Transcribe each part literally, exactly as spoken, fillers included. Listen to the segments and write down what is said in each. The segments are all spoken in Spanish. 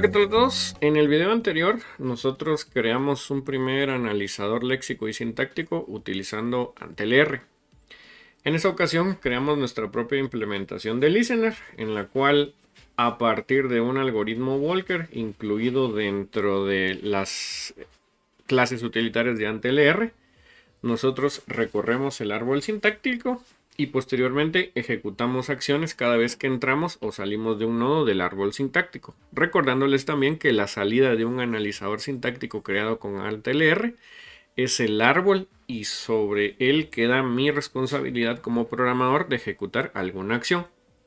Hola, ¿qué tal a todos? En el video anterior nosotros creamos un primer analizador léxico y sintáctico utilizando AntLR. En esa ocasión creamos nuestra propia implementación de Listener, en la cual a partir de un algoritmo Walker incluido dentro de las clases utilitarias de AntLR, nosotros recorremos el árbol sintáctico y posteriormente ejecutamos acciones cada vez que entramos o salimos de un nodo del árbol sintáctico. Recordándoles también que la salida de un analizador sintáctico creado con AntLR es el árbol y sobre él queda mi responsabilidad como programador de ejecutar alguna acción.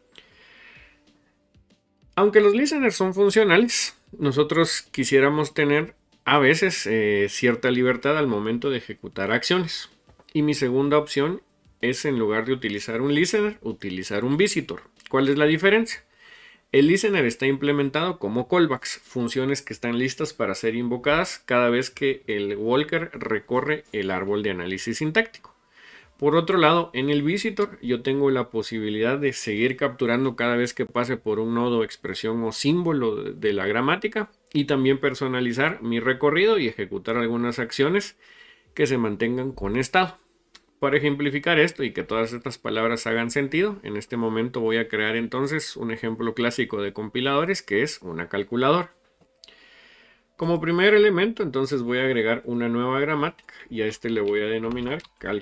Aunque los listeners son funcionales, nosotros quisiéramos tener a veces eh, cierta libertad al momento de ejecutar acciones. Y mi segunda opción es, en lugar de utilizar un listener, utilizar un visitor. ¿Cuál es la diferencia? El listener está implementado como callbacks, funciones que están listas para ser invocadas cada vez que el walker recorre el árbol de análisis sintáctico. Por otro lado, en el visitor yo tengo la posibilidad de seguir capturando cada vez que pase por un nodo, expresión o símbolo de la gramática y también personalizar mi recorrido y ejecutar algunas acciones que se mantengan con estado. Para ejemplificar esto y que todas estas palabras hagan sentido, en este momento voy a crear entonces un ejemplo clásico de compiladores que es una calculadora. Como primer elemento entonces voy a agregar una nueva gramática y a este le voy a denominar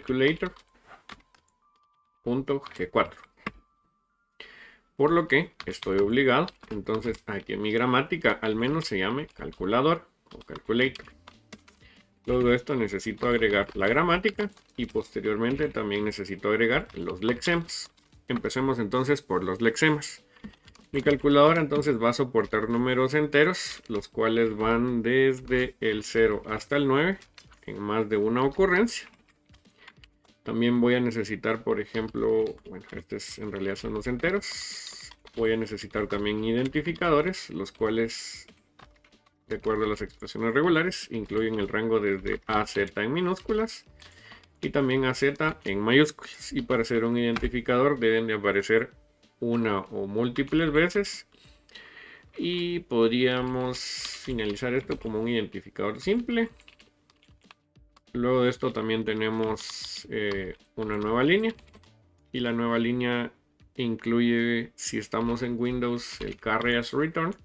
calculator.g cuatro. Por lo que estoy obligado entonces a que mi gramática al menos se llame calculador o calculator. Luego de esto necesito agregar la gramática y posteriormente también necesito agregar los lexemas. Empecemos entonces por los lexemas. Mi calculadora entonces va a soportar números enteros, los cuales van desde el cero hasta el nueve en más de una ocurrencia. También voy a necesitar, por ejemplo, bueno, estos en realidad son los enteros. Voy a necesitar también identificadores, los cuales, de acuerdo a las expresiones regulares, incluyen el rango desde A Z en minúsculas y también A Z en mayúsculas. Y para ser un identificador deben de aparecer una o múltiples veces. Y podríamos finalizar esto como un identificador simple. Luego de esto también tenemos eh, una nueva línea. Y la nueva línea incluye, si estamos en Windows, el carry as return.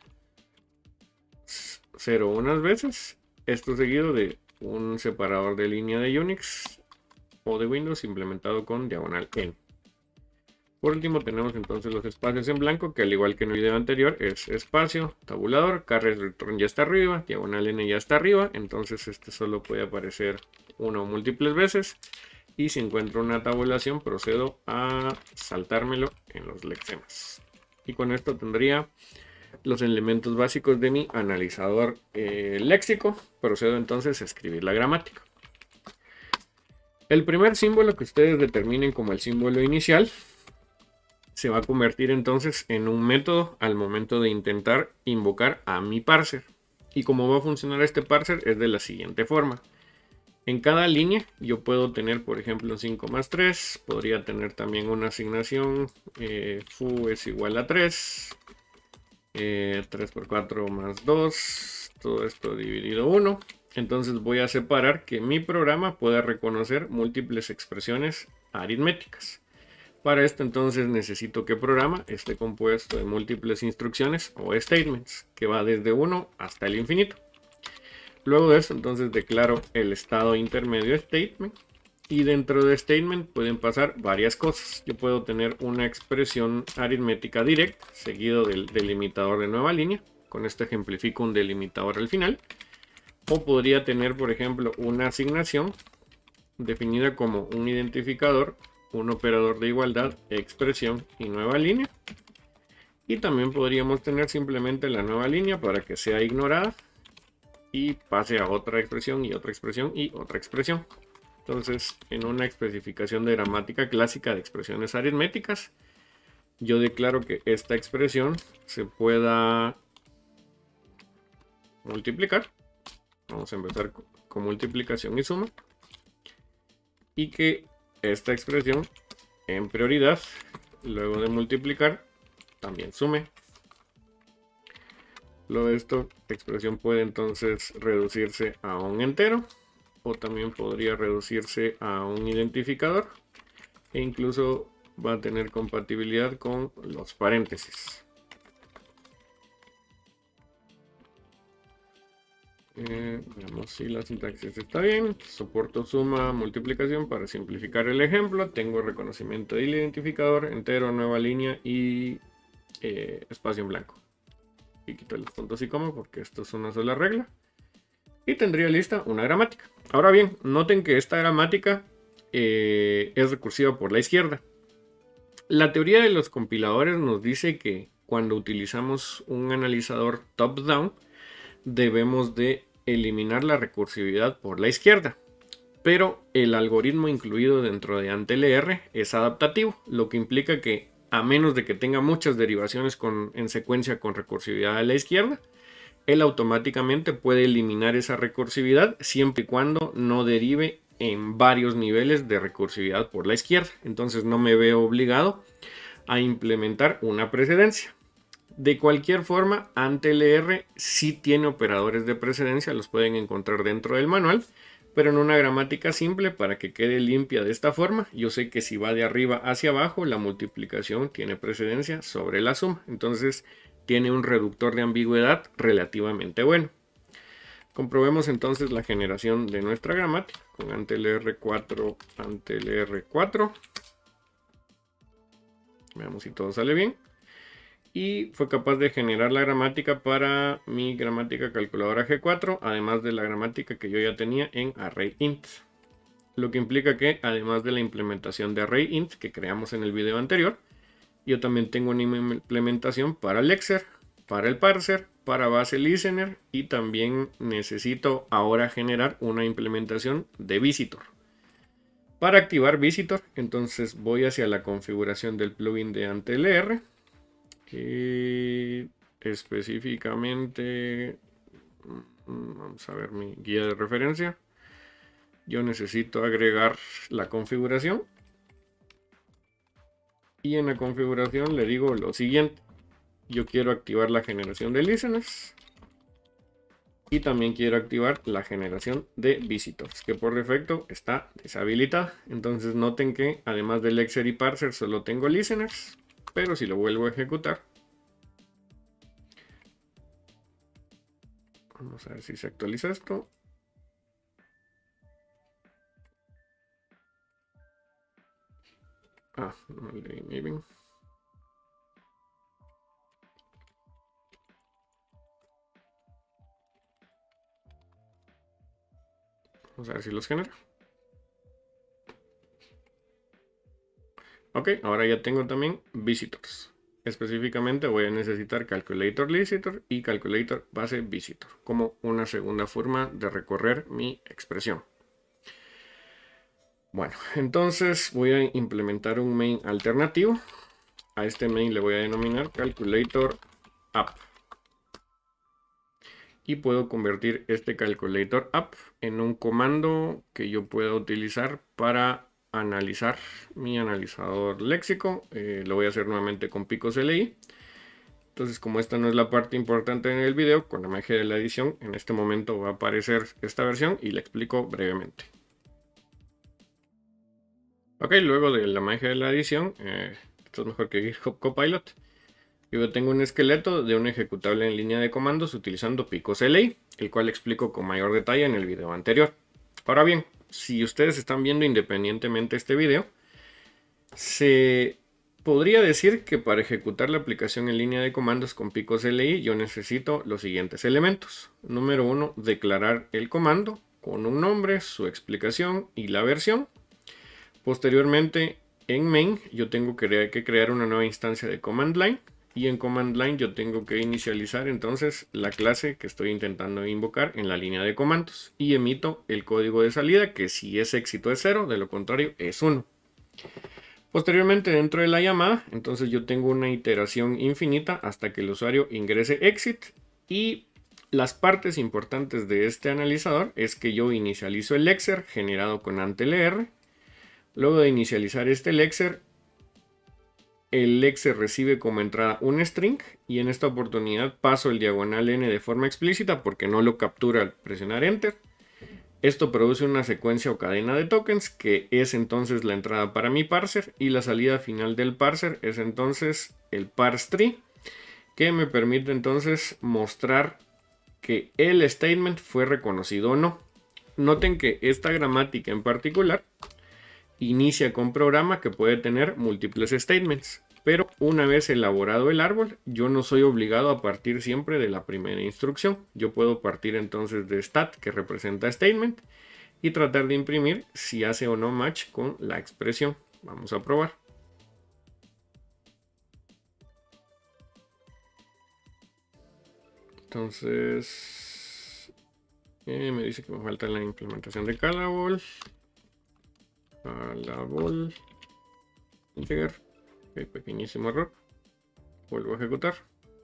Cero unas veces. Esto seguido de un separador de línea de Unix o de Windows implementado con diagonal N. Por último tenemos entonces los espacios en blanco, que al igual que en el video anterior es espacio, tabulador, carry return ya está arriba, diagonal N ya está arriba, entonces este solo puede aparecer una o múltiples veces. Y si encuentro una tabulación procedo a saltármelo en los lexemas. Y con esto tendría los elementos básicos de mi analizador eh, léxico. Procedo entonces a escribir la gramática. El primer símbolo que ustedes determinen como el símbolo inicial se va a convertir entonces en un método al momento de intentar invocar a mi parser. Y cómo va a funcionar este parser es de la siguiente forma. En cada línea yo puedo tener, por ejemplo, cinco más tres. Podría tener también una asignación eh, foo es igual a tres. Eh, tres por cuatro más dos. Todo esto dividido uno. Entonces voy a separar que mi programa pueda reconocer múltiples expresiones aritméticas. Para esto entonces necesito que el programa esté compuesto de múltiples instrucciones o statements, que va desde uno hasta el infinito. Luego de eso entonces declaro el estado intermedio statement. Y dentro de statement pueden pasar varias cosas. Yo puedo tener una expresión aritmética directa seguido del delimitador de nueva línea. Con esto ejemplifico un delimitador al final. O podría tener, por ejemplo, una asignación definida como un identificador, un operador de igualdad, expresión y nueva línea. Y también podríamos tener simplemente la nueva línea para que sea ignorada y pase a otra expresión y otra expresión y otra expresión. Entonces, en una especificación de gramática clásica de expresiones aritméticas, yo declaro que esta expresión se pueda multiplicar. Vamos a empezar con multiplicación y suma. Y que esta expresión en prioridad, luego de multiplicar, también sume. Luego de esto, la expresión puede entonces reducirse a un entero, o también podría reducirse a un identificador, e incluso va a tener compatibilidad con los paréntesis. Eh, veamos si la sintaxis está bien. Soporto suma, multiplicación para simplificar el ejemplo. Tengo reconocimiento del identificador, entero, nueva línea y eh, espacio en blanco. Y quito los puntos y coma porque esto es una sola regla. Y tendría lista una gramática. Ahora bien, noten que esta gramática eh, es recursiva por la izquierda. La teoría de los compiladores nos dice que cuando utilizamos un analizador top-down, debemos de eliminar la recursividad por la izquierda, pero el algoritmo incluido dentro de AntLR es adaptativo, lo que implica que a menos de que tenga muchas derivaciones con, en secuencia con recursividad a la izquierda, él automáticamente puede eliminar esa recursividad siempre y cuando no derive en varios niveles de recursividad por la izquierda. Entonces no me veo obligado a implementar una precedencia. De cualquier forma, AntLR sí tiene operadores de precedencia, los pueden encontrar dentro del manual, pero en una gramática simple para que quede limpia de esta forma. Yo sé que si va de arriba hacia abajo, la multiplicación tiene precedencia sobre la suma, entonces tiene un reductor de ambigüedad relativamente bueno. Comprobemos entonces la generación de nuestra gramática con AntLR cuatro, AntLR cuatro. Veamos si todo sale bien. Y fue capaz de generar la gramática para mi gramática calculadora G cuatro, además de la gramática que yo ya tenía en ArrayInt. Lo que implica que, además de la implementación de ArrayInt que creamos en el video anterior, yo también tengo una implementación para Lexer, para el parser, para base listener, y también necesito ahora generar una implementación de visitor. Para activar visitor, entonces voy hacia la configuración del plugin de AntLR. Y específicamente, vamos a ver mi guía de referencia. Yo necesito agregar la configuración. Y en la configuración le digo lo siguiente. Yo quiero activar la generación de listeners. Y también quiero activar la generación de visitors, que por defecto está deshabilitada. Entonces noten que además de Lexer y parser solo tengo listeners. Pero si lo vuelvo a ejecutar, vamos a ver si se actualiza esto. Ah, no leí muy bien. Vamos a ver si los genera. Ok, ahora ya tengo también visitors. Específicamente voy a necesitar calculator visitor y calculator base visitor como una segunda forma de recorrer mi expresión. Bueno, entonces voy a implementar un main alternativo. A este main le voy a denominar calculator app. Y puedo convertir este calculator app en un comando que yo pueda utilizar para analizar mi analizador léxico. Eh, lo voy a hacer nuevamente con picosli. Entonces, como esta no es la parte importante en el video, con la magia de la edición, en este momento va a aparecer esta versión y la explico brevemente. Ok, luego de la magia de la edición, eh, esto es mejor que GitHub Copilot. Yo tengo un esqueleto de un ejecutable en línea de comandos utilizando picosli, el cual explico con mayor detalle en el video anterior. Ahora bien, si ustedes están viendo independientemente este video, se podría decir que para ejecutar la aplicación en línea de comandos con picosli yo necesito los siguientes elementos. Número uno, declarar el comando con un nombre, su explicación y la versión. Posteriormente, en main yo tengo que crear una nueva instancia de command line. Y en command line yo tengo que inicializar entonces la clase que estoy intentando invocar en la línea de comandos. Y emito el código de salida, que si es éxito es cero, de lo contrario es uno. Posteriormente, dentro de la llamada, entonces yo tengo una iteración infinita hasta que el usuario ingrese exit. Y las partes importantes de este analizador es que yo inicializo el lexer generado con AntLR. Luego de inicializar este lexer, el exe recibe como entrada un string y en esta oportunidad paso el diagonal n de forma explícita porque no lo captura al presionar enter. Esto produce una secuencia o cadena de tokens que es entonces la entrada para mi parser y la salida final del parser es entonces el parse tree, que me permite entonces mostrar que el statement fue reconocido o no. Noten que esta gramática en particular inicia con programa que puede tener múltiples statements, pero una vez elaborado el árbol, yo no soy obligado a partir siempre de la primera instrucción. Yo puedo partir entonces de stat, que representa statement, y tratar de imprimir si hace o no match con la expresión. Vamos a probar. Entonces, eh, me dice que me falta la implementación de callable. Callable. Integer. Ok, pequeñísimo error. Vuelvo a ejecutar.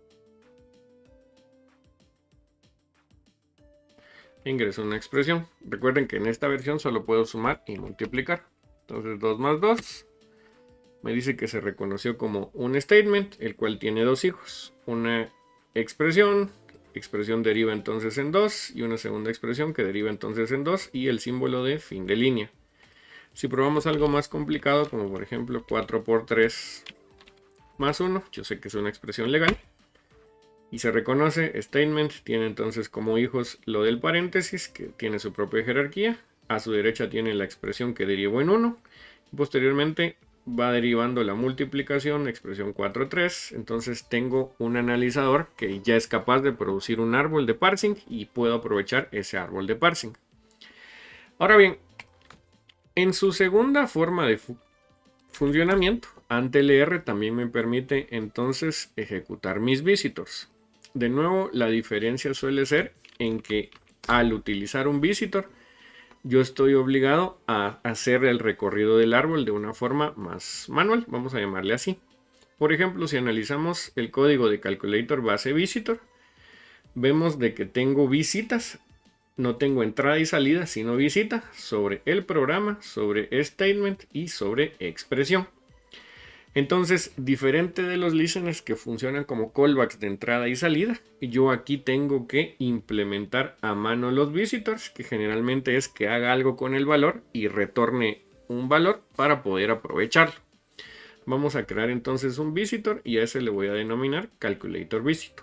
Ingreso una expresión. Recuerden que en esta versión solo puedo sumar y multiplicar. Entonces dos más dos. Me dice que se reconoció como un statement, el cual tiene dos hijos. Una expresión. Expresión deriva entonces en dos. Y una segunda expresión que deriva entonces en dos. Y el símbolo de fin de línea. Si probamos algo más complicado, como por ejemplo cuatro por tres más uno, yo sé que es una expresión legal. Y se reconoce, statement tiene entonces como hijos lo del paréntesis, que tiene su propia jerarquía. A su derecha tiene la expresión que derivó en uno. Y posteriormente va derivando la multiplicación, expresión cuatro tres. Entonces tengo un analizador que ya es capaz de producir un árbol de parsing y puedo aprovechar ese árbol de parsing. Ahora bien, en su segunda forma de fu funcionamiento, AntLR también me permite entonces ejecutar mis visitors. De nuevo, la diferencia suele ser en que al utilizar un visitor, yo estoy obligado a hacer el recorrido del árbol de una forma más manual, vamos a llamarle así. Por ejemplo, si analizamos el código de calculator base visitor, vemos de que tengo visitas. No tengo entrada y salida, sino visita sobre el programa, sobre statement y sobre expresión. Entonces, diferente de los listeners que funcionan como callbacks de entrada y salida, yo aquí tengo que implementar a mano los visitors, que generalmente es que haga algo con el valor y retorne un valor para poder aprovecharlo. Vamos a crear entonces un visitor y a ese le voy a denominar calculator visitor.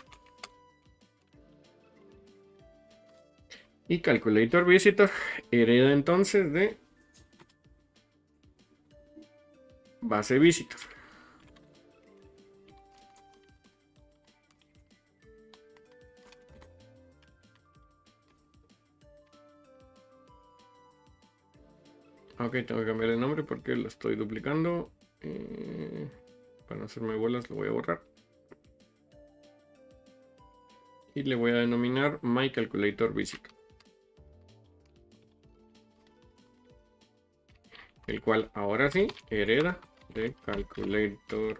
Y calculator visitor hereda entonces de base visitor. Ok, tengo que cambiar el nombre porque lo estoy duplicando. Eh, para no hacerme bolas lo voy a borrar. Y le voy a denominar my calculator visitor. El cual ahora sí hereda de calculator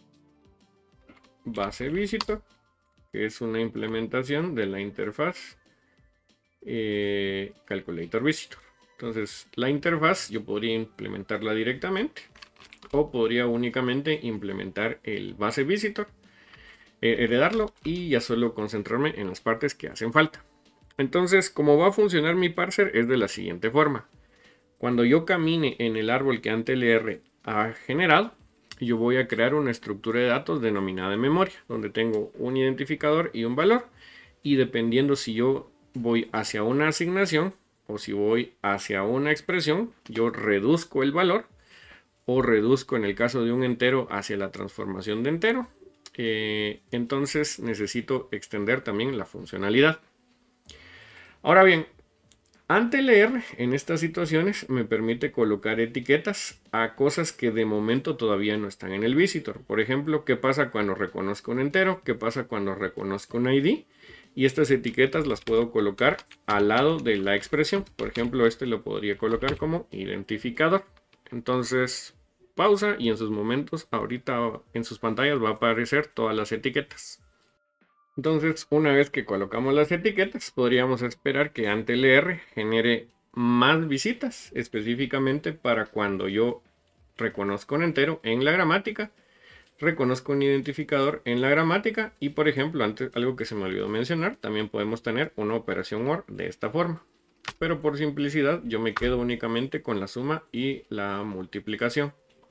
base visitor, que es una implementación de la interfaz eh, calculator visitor. Entonces la interfaz yo podría implementarla directamente o podría únicamente implementar el base visitor, eh, heredarlo y ya solo concentrarme en las partes que hacen falta. Entonces, cómo va a funcionar mi parser es de la siguiente forma. Cuando yo camine en el árbol que AntLR ha generado, yo voy a crear una estructura de datos denominada memoria, donde tengo un identificador y un valor. Y dependiendo si yo voy hacia una asignación o si voy hacia una expresión, yo reduzco el valor o reduzco en el caso de un entero hacia la transformación de entero. Eh, entonces necesito extender también la funcionalidad. Ahora bien, AntLR en estas situaciones me permite colocar etiquetas a cosas que de momento todavía no están en el visitor. Por ejemplo, ¿qué pasa cuando reconozco un entero? ¿Qué pasa cuando reconozco un I D? Y estas etiquetas las puedo colocar al lado de la expresión. Por ejemplo, este lo podría colocar como identificador. Entonces, pausa y en sus momentos, ahorita en sus pantallas va a aparecer todas las etiquetas. Entonces, una vez que colocamos las etiquetas, podríamos esperar que AntLR genere más visitas, específicamente para cuando yo reconozco un entero en la gramática, reconozco un identificador en la gramática y, por ejemplo, antes algo que se me olvidó mencionar, también podemos tener una operación O R de esta forma. Pero por simplicidad yo me quedo únicamente con la suma y la multiplicación.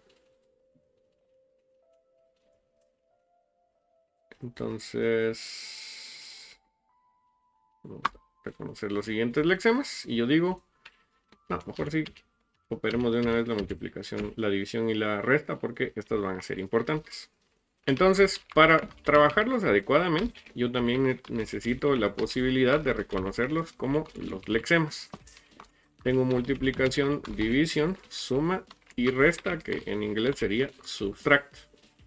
Entonces, vamos a reconocer los siguientes lexemas y yo digo, no, mejor sí, operemos de una vez la multiplicación, la división y la resta porque estas van a ser importantes. Entonces, para trabajarlos adecuadamente, yo también necesito la posibilidad de reconocerlos como los lexemas. Tengo multiplicación, división, suma y resta, que en inglés sería subtract.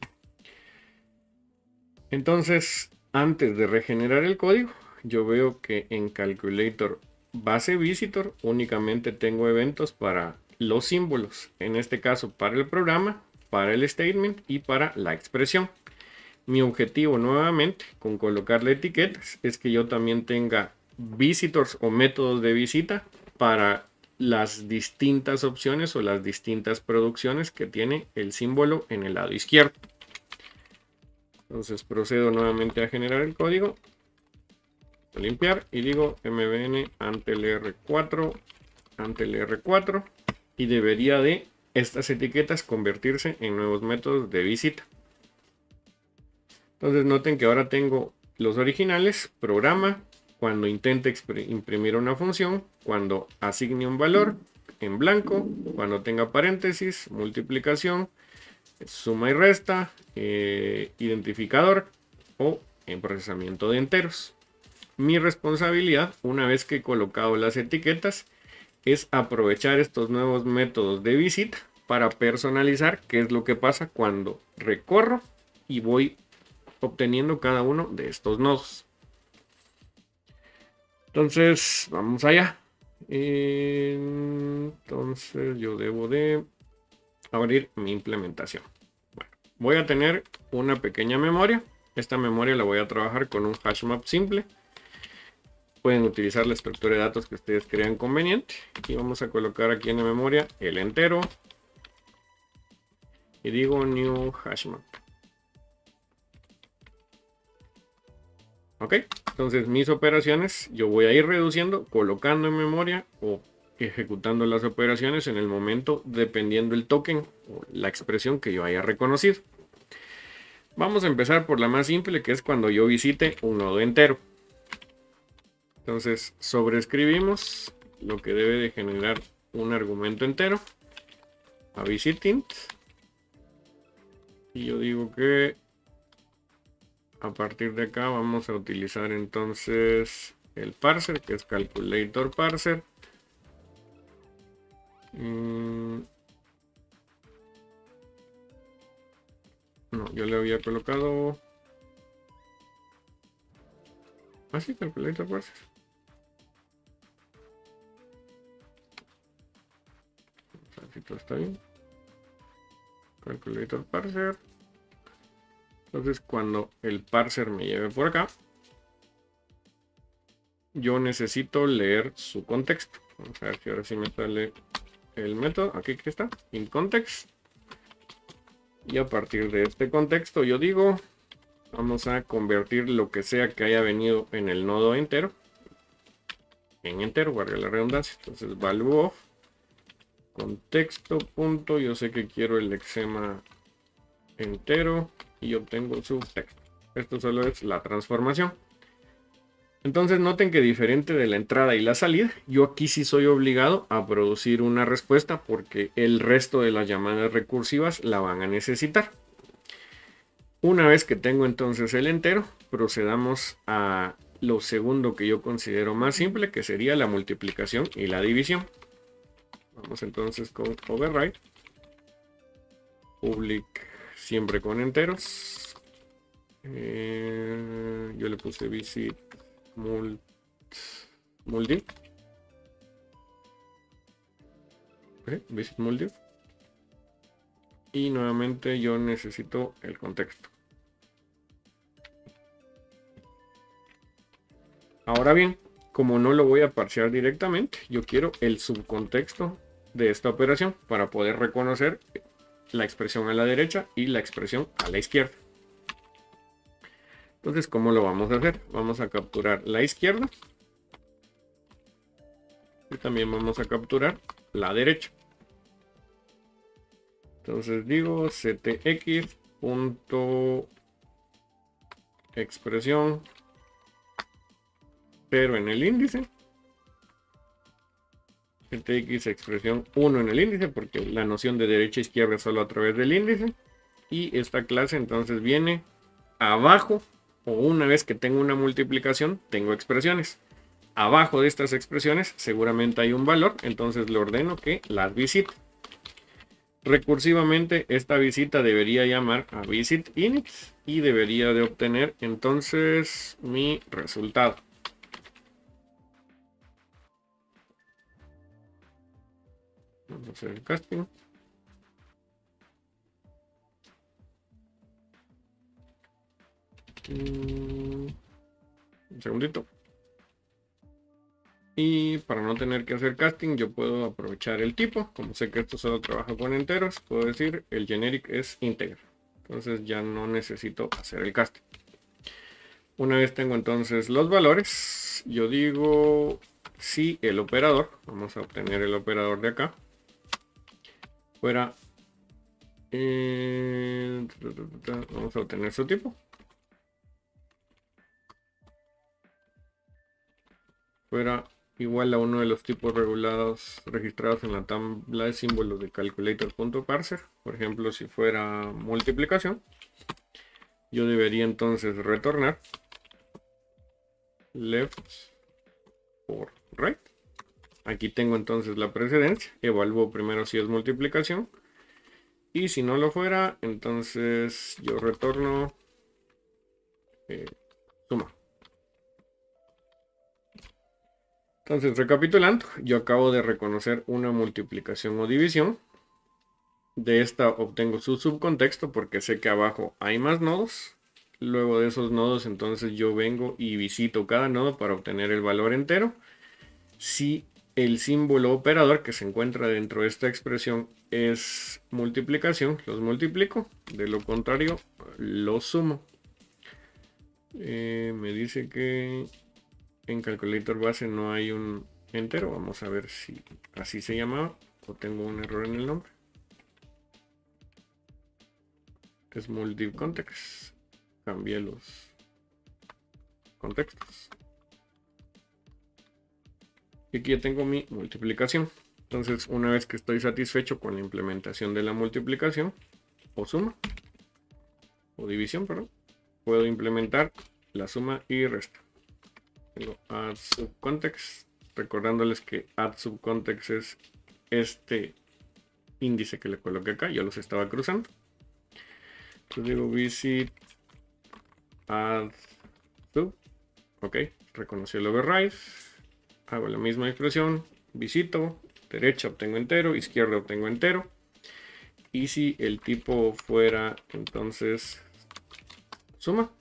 Entonces, antes de regenerar el código, yo veo que en Calculator base visitor únicamente tengo eventos para los símbolos. En este caso, para el programa, para el statement y para la expresión. Mi objetivo nuevamente con colocarle etiquetas es que yo también tenga visitors o métodos de visita para las distintas opciones o las distintas producciones que tiene el símbolo en el lado izquierdo. Entonces procedo nuevamente a generar el código, a limpiar y digo mbn ante el R cuatro, ante el R cuatro y debería de estas etiquetas convertirse en nuevos métodos de visita. Entonces noten que ahora tengo los originales, programa, cuando intente imprimir una función, cuando asigne un valor en blanco, cuando tenga paréntesis, multiplicación, suma y resta, eh, identificador o en procesamiento de enteros. Mi responsabilidad, una vez que he colocado las etiquetas, es aprovechar estos nuevos métodos de visita para personalizar qué es lo que pasa cuando recorro y voy obteniendo cada uno de estos nodos. Entonces, vamos allá. Entonces, yo debo de abrir mi implementación. Bueno, voy a tener una pequeña memoria. Esta memoria la voy a trabajar con un hash map simple. Pueden utilizar la estructura de datos que ustedes crean conveniente. Y vamos a colocar aquí en la memoria el entero. Y digo new hash map. Ok, entonces mis operaciones yo voy a ir reduciendo, colocando en memoria o ejecutando las operaciones en el momento dependiendo el token o la expresión que yo haya reconocido. Vamos a empezar por la más simple, que es cuando yo visite un nodo entero. Entonces sobreescribimos lo que debe de generar un argumento entero a visitInt y yo digo que a partir de acá vamos a utilizar entonces el parser, que es calculator parser. Mm. No, yo le había colocado... Ah, sí, calculator parser. Vamos a ver si todo está bien. Calculator parser. Entonces, cuando el parser me lleve por acá, yo necesito leer su contexto. Vamos a ver si ahora sí me sale el método. Aquí que está, in context. Y a partir de este contexto, yo digo, vamos a convertir lo que sea que haya venido en el nodo entero en entero, guarda la redundancia. Entonces, value of contexto punto. Yo sé que quiero el lexema entero y obtengo su texto. Esto solo es la transformación. Entonces noten que diferente de la entrada y la salida, yo aquí sí soy obligado a producir una respuesta porque el resto de las llamadas recursivas la van a necesitar. Una vez que tengo entonces el entero, procedamos a lo segundo que yo considero más simple, que sería la multiplicación y la división. Vamos entonces con override. Public siempre con enteros. Eh, yo le puse visit mult, muldiv. Okay, visit muldiv. Y nuevamente yo necesito el contexto. Ahora bien, como no lo voy a parsear directamente, yo quiero el subcontexto de esta operación para poder reconocer la expresión a la derecha y la expresión a la izquierda. Entonces, ¿cómo lo vamos a hacer? Vamos a capturar la izquierda y también vamos a capturar la derecha. Entonces digo ctx punto expresión, pero en el índice, ctx expresión uno en el índice, porque la noción de derecha e izquierda es solo a través del índice. Y esta clase entonces viene abajo, o una vez que tengo una multiplicación, tengo expresiones. Abajo de estas expresiones seguramente hay un valor, entonces le ordeno que las visite. Recursivamente esta visita debería llamar a visitInit y debería de obtener entonces mi resultado. Vamos a hacer el casting. Un segundito. Y para no tener que hacer casting, yo puedo aprovechar el tipo. Como sé que esto solo trabaja con enteros, puedo decir el generic es integer. Entonces ya no necesito hacer el casting. Una vez tengo entonces los valores, yo digo si el operador, vamos a obtener el operador de acá, fuera, eh, vamos a obtener su tipo. Fuera igual a uno de los tipos regulados registrados en la tabla de símbolos de calculator.parser. Por ejemplo, si fuera multiplicación, yo debería entonces retornar left por right. Aquí tengo entonces la precedencia. Evalúo primero si es multiplicación. Y si no lo fuera, entonces yo retorno eh, suma. Entonces, recapitulando, yo acabo de reconocer una multiplicación o división. De esta obtengo su subcontexto porque sé que abajo hay más nodos. Luego de esos nodos, entonces yo vengo y visito cada nodo para obtener el valor entero. Si el símbolo operador que se encuentra dentro de esta expresión es multiplicación, los multiplico. De lo contrario, los sumo. Eh, me dice que en calculator base no hay un entero. Vamos a ver si así se llamaba o tengo un error en el nombre. Es multi-context. Cambié los contextos. Y aquí ya tengo mi multiplicación. Entonces, una vez que estoy satisfecho con la implementación de la multiplicación, o suma, o división, perdón, puedo implementar la suma y resta. Tengo add subcontext, recordándoles que add subcontext es este índice que le coloqué acá, yo los estaba cruzando. Entonces digo visit add sub, ok, reconoció el override, hago la misma expresión, visito, derecha obtengo entero, izquierda obtengo entero, y si el tipo fuera entonces suma,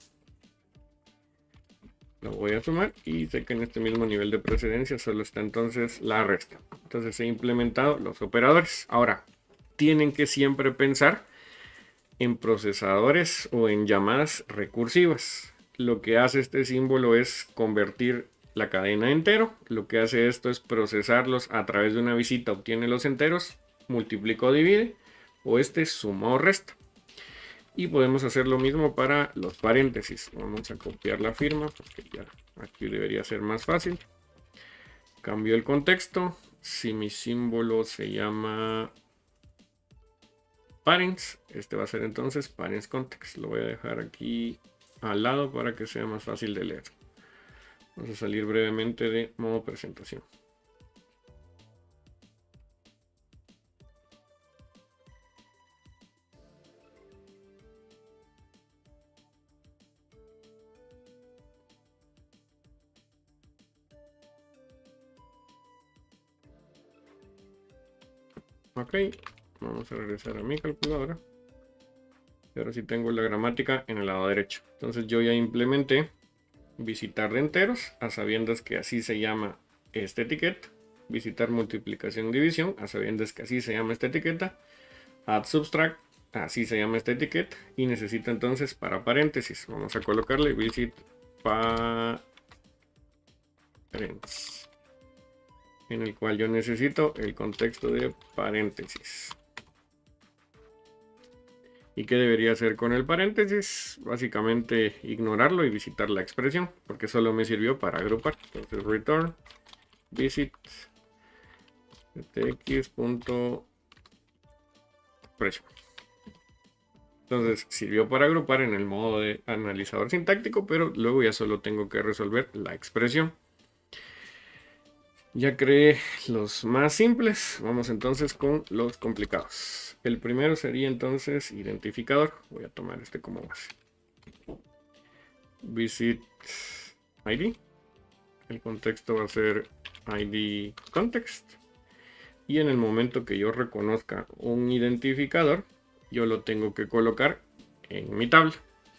lo voy a sumar y sé que en este mismo nivel de precedencia solo está entonces la resta. Entonces he implementado los operadores. Ahora, tienen que siempre pensar en procesadores o en llamadas recursivas. Lo que hace este símbolo es convertir la cadena a entero. Lo que hace esto es procesarlos a través de una visita, obtiene los enteros, multiplica o divide, o este suma o resta. Y podemos hacer lo mismo para los paréntesis. Vamos a copiar la firma porque ya aquí debería ser más fácil. Cambio el contexto. Si mi símbolo se llama parents, este va a ser entonces parents context. Lo voy a dejar aquí al lado para que sea más fácil de leer. Vamos a salir brevemente de modo presentación. Ok, vamos a regresar a mi calculadora. Y ahora sí tengo la gramática en el lado derecho. Entonces yo ya implementé visitar de enteros, a sabiendas que así se llama esta etiqueta. Visitar multiplicación división, a sabiendas que así se llama esta etiqueta. add subtract, así se llama esta etiqueta, y necesito entonces para paréntesis, vamos a colocarle visit parents, en el cual yo necesito el contexto de paréntesis. ¿Y qué debería hacer con el paréntesis? Básicamente ignorarlo y visitar la expresión, porque solo me sirvió para agrupar. Entonces return visit tx.expression. Entonces sirvió para agrupar en el modo de analizador sintáctico, pero luego ya solo tengo que resolver la expresión. Ya creé los más simples, vamos entonces con los complicados. El primero sería entonces identificador, voy a tomar este como base. Visit I D, el contexto va a ser I D context, y en el momento que yo reconozca un identificador, yo lo tengo que colocar en mi tabla.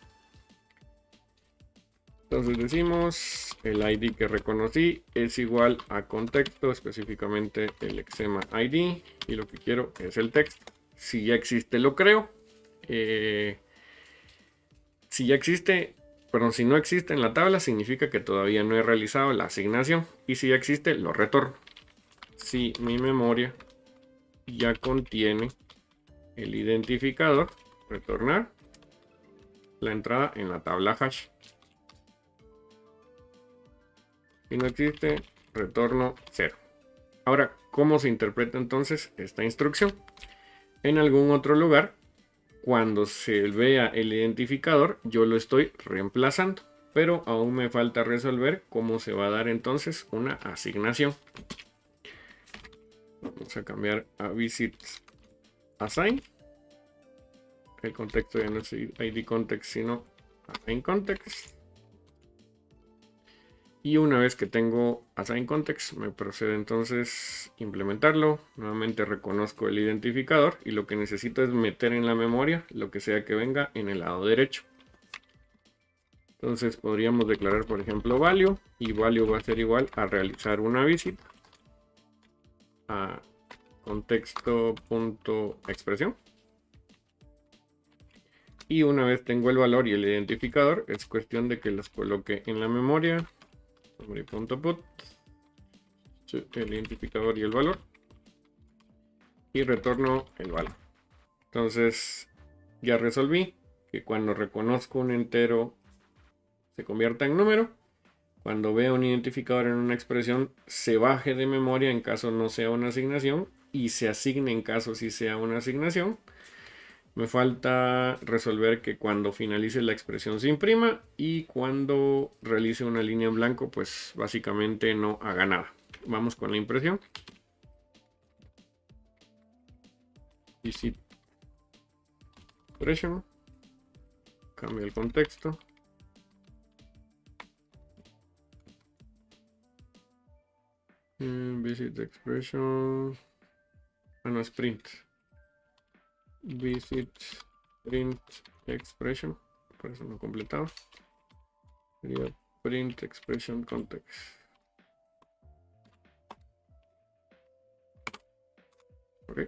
Entonces decimos el I D que reconocí es igual a contexto, específicamente el Exema I D, y lo que quiero es el texto. Si ya existe lo creo, eh, si ya existe, perdón, si no existe en la tabla significa que todavía no he realizado la asignación, y si ya existe lo retorno. Si mi memoria ya contiene el identificador, retornar la entrada en la tabla hash. Si no existe, retorno cero. Ahora, ¿cómo se interpreta entonces esta instrucción? En algún otro lugar, cuando se vea el identificador, yo lo estoy reemplazando, pero aún me falta resolver cómo se va a dar entonces una asignación. Vamos a cambiar a visit assign. El contexto ya no es I D context, sino assign context. Y una vez que tengo assign context, me procede entonces a implementarlo. Nuevamente reconozco el identificador y lo que necesito es meter en la memoria lo que sea que venga en el lado derecho. Entonces podríamos declarar, por ejemplo, value, y value va a ser igual a realizar una visita a contexto.expresión. Y una vez tengo el valor y el identificador, es cuestión de que los coloque en la memoria. Memory.put, el identificador y el valor, y retorno el valor. Entonces ya resolví que cuando reconozco un entero se convierta en número, cuando vea un identificador en una expresión se baje de memoria en caso no sea una asignación y se asigne en caso sí sea una asignación. Me falta resolver que cuando finalice la expresión se imprima, y cuando realice una línea en blanco pues básicamente no haga nada. Vamos con la impresión. Visit expression. Cambio el contexto. Mm, visit expression. Ah, no, es print. Visit print expression. Por eso no completado. Sería print expression context. Ok.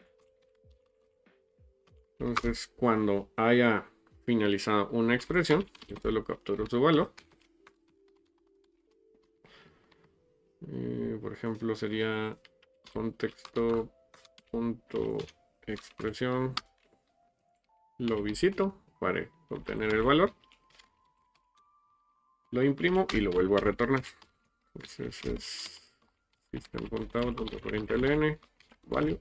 Entonces, cuando haya finalizado una expresión, esto lo capturo su valor. Eh, por ejemplo, sería contexto.expresión. Lo visito para obtener el valor. Lo imprimo y lo vuelvo a retornar. Entonces es system.out.println value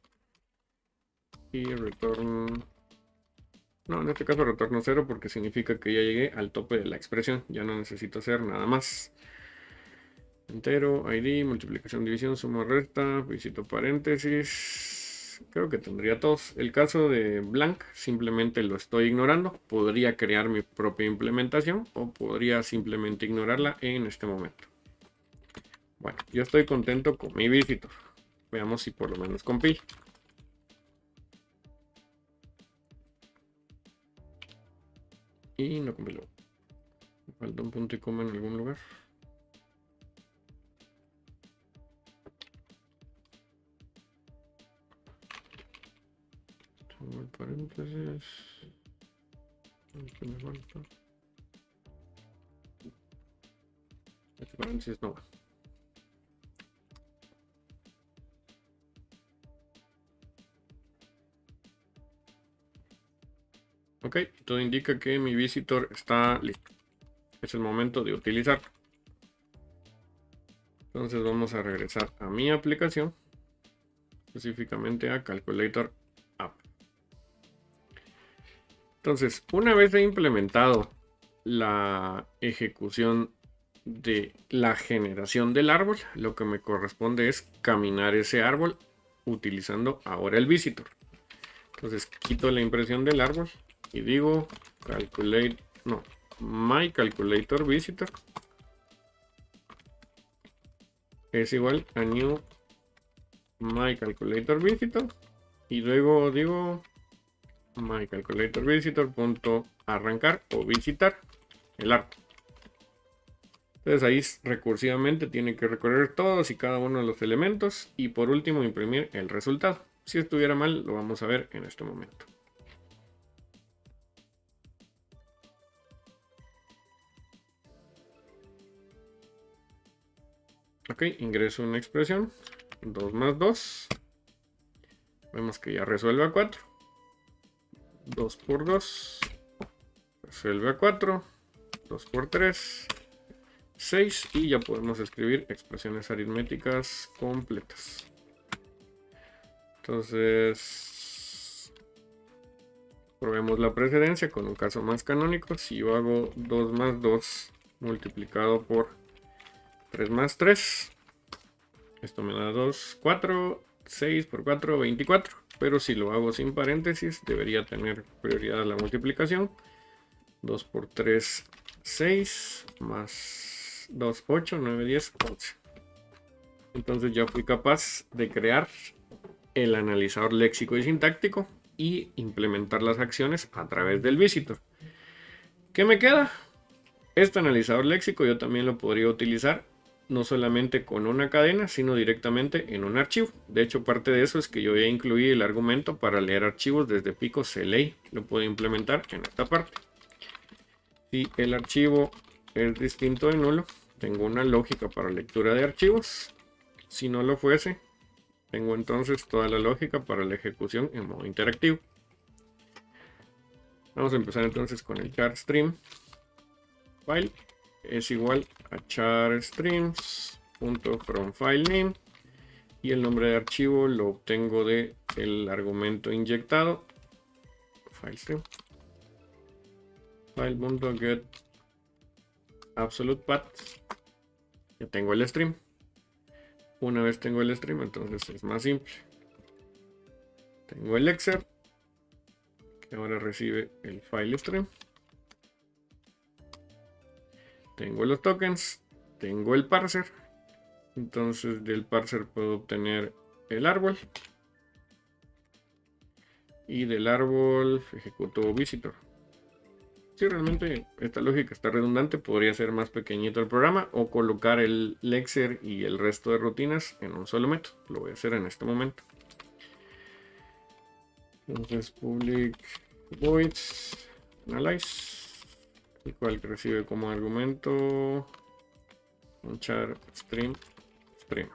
y retorno. No, en este caso retorno cero porque significa que ya llegué al tope de la expresión. Ya no necesito hacer nada más. Entero, I D, multiplicación, división, suma, resta, visito paréntesis. Creo que tendría todos. El caso de blank simplemente lo estoy ignorando. Podría crear mi propia implementación o podría simplemente ignorarla en este momento. Bueno, yo estoy contento con mi visitor. Veamos si por lo menos compila. Y no compiló. Me falta un punto y coma en algún lugar. Pongo el paréntesis. ¿Qué me falta? Este paréntesis no va. Ok, todo indica que mi visitor está listo. Es el momento de utilizarlo. Entonces vamos a regresar a mi aplicación, específicamente a Calculator App. Entonces, una vez he implementado la ejecución de la generación del árbol, lo que me corresponde es caminar ese árbol utilizando ahora el visitor. Entonces quito la impresión del árbol y digo calculate, no, my calculator visitor es igual a new my calculator visitor y luego digo my calculator visitor punto arrancar o visitar el árbol. Entonces ahí recursivamente tiene que recorrer todos y cada uno de los elementos y por último imprimir el resultado. Si estuviera mal lo vamos a ver en este momento. Ok, ingreso una expresión, dos más dos, vemos que ya resuelve a cuatro, dos por dos, resuelve a cuatro, dos por tres, seis y ya podemos escribir expresiones aritméticas completas. Entonces, probemos la precedencia con un caso más canónico. Si yo hago dos más dos multiplicado por tres más tres, esto me da dos, cuatro, seis por cuatro, veinticuatro. Pero si lo hago sin paréntesis, debería tener prioridad la multiplicación. dos por tres, seis, más dos, ocho, nueve, diez, once. Entonces ya fui capaz de crear el analizador léxico y sintáctico y implementar las acciones a través del visitor. ¿Qué me queda? Este analizador léxico yo también lo podría utilizar no solamente con una cadena, sino directamente en un archivo. De hecho, parte de eso es que yo ya incluí el argumento para leer archivos desde Pico CLay. Lo puedo implementar en esta parte. Si el archivo es distinto de nulo, tengo una lógica para lectura de archivos. Si no lo fuese, tengo entonces toda la lógica para la ejecución en modo interactivo. Vamos a empezar entonces con el char stream. File es igual a char streams.from file name y el nombre de archivo lo obtengo de el argumento inyectado. File stream. File.get absolute path. Ya tengo el stream. Una vez tengo el stream, entonces es más simple. Tengo el exer, que ahora recibe el file stream. Tengo los tokens, tengo el parser. Entonces del parser puedo obtener el árbol. Y del árbol ejecuto visitor. Si realmente esta lógica está redundante, podría ser más pequeñito el programa o colocar el lexer y el resto de rutinas en un solo método. Lo voy a hacer en este momento. Entonces public void analyze, el cual recibe como argumento un char stream stream.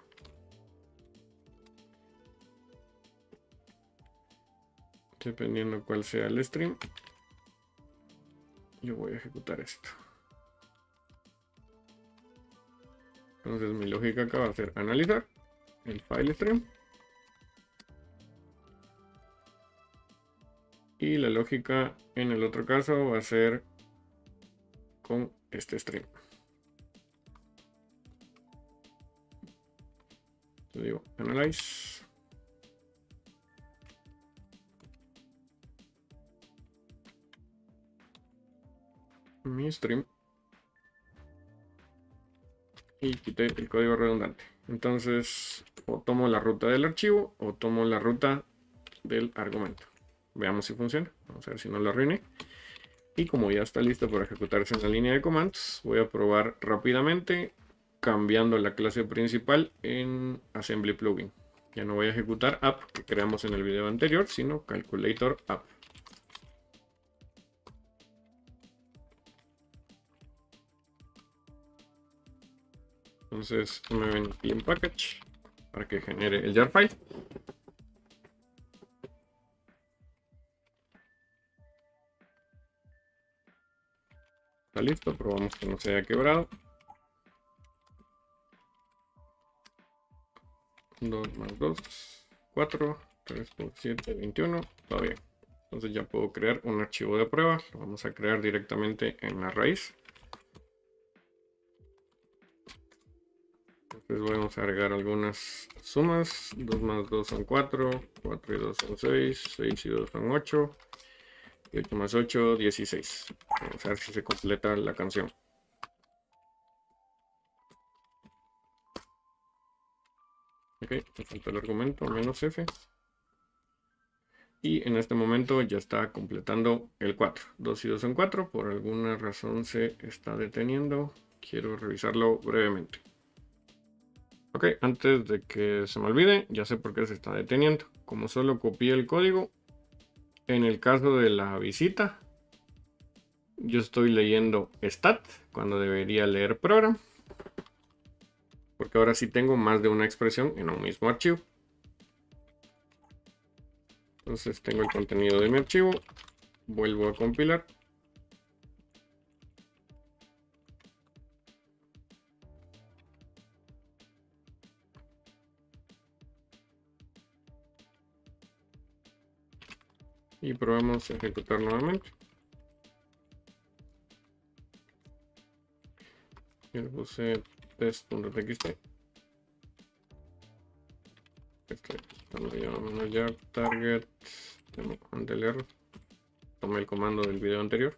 Dependiendo cuál sea el stream, yo voy a ejecutar esto. Entonces mi lógica acá va a ser analizar el file stream. Y la lógica en el otro caso va a ser con este stream. Yo digo analyze. Mi stream. Y quité el código redundante. Entonces o tomo la ruta del archivo o tomo la ruta del argumento. Veamos si funciona. Vamos a ver si no lo arruiné. Y como ya está listo para ejecutarse en la línea de comandos, voy a probar rápidamente cambiando la clase principal en Assembly Plugin. Ya no voy a ejecutar app que creamos en el video anterior, sino calculator app. Entonces mven package para que genere el jar file. Está listo, probamos que no se haya quebrado. dos más dos, cuatro, tres por siete, veintiuno, todo bien. Entonces ya puedo crear un archivo de prueba, lo vamos a crear directamente en la raíz. Entonces vamos a agregar algunas sumas, dos más dos son cuatro, cuatro y dos son seis, seis y dos son ocho, y ocho más ocho, dieciséis. Vamos a ver si se completa la canción. Ok, me falta el argumento, menos F. Y en este momento ya está completando el cuatro. dos y dos son cuatro. Por alguna razón se está deteniendo. Quiero revisarlo brevemente. Ok, antes de que se me olvide, ya sé por qué se está deteniendo. Como solo copié el código, en el caso de la visita, yo estoy leyendo stat cuando debería leer program. Porque ahora sí tengo más de una expresión en un mismo archivo. Entonces tengo el contenido de mi archivo. Vuelvo a compilar. Y probamos a ejecutar nuevamente. Y le puse test.txt. Este, cuando llamamos ya target ante el error. Tomé el comando del video anterior.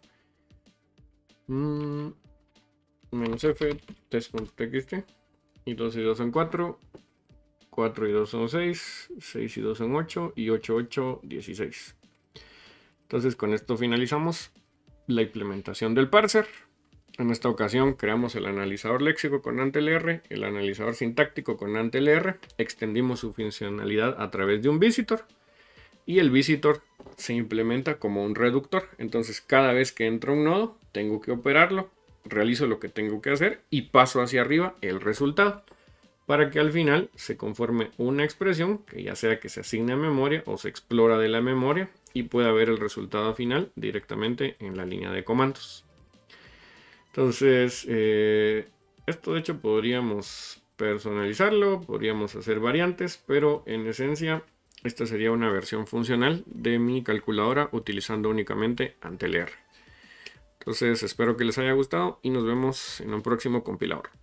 Mm, menos f test.txt. Y dos y dos son cuatro. cuatro y dos son seis. seis y dos son ocho. Y ocho, ocho, dieciséis. Entonces con esto finalizamos la implementación del parser. En esta ocasión creamos el analizador léxico con AntLR, el analizador sintáctico con AntLR, extendimos su funcionalidad a través de un visitor y el visitor se implementa como un reductor. Entonces cada vez que entra un nodo tengo que operarlo, realizo lo que tengo que hacer y paso hacia arriba el resultado para que al final se conforme una expresión que ya sea que se asigne a memoria o se explora de la memoria y pueda ver el resultado final directamente en la línea de comandos. Entonces, eh, esto de hecho podríamos personalizarlo, podríamos hacer variantes, pero en esencia esta sería una versión funcional de mi calculadora utilizando únicamente AntLR. Entonces, espero que les haya gustado y nos vemos en un próximo compilador.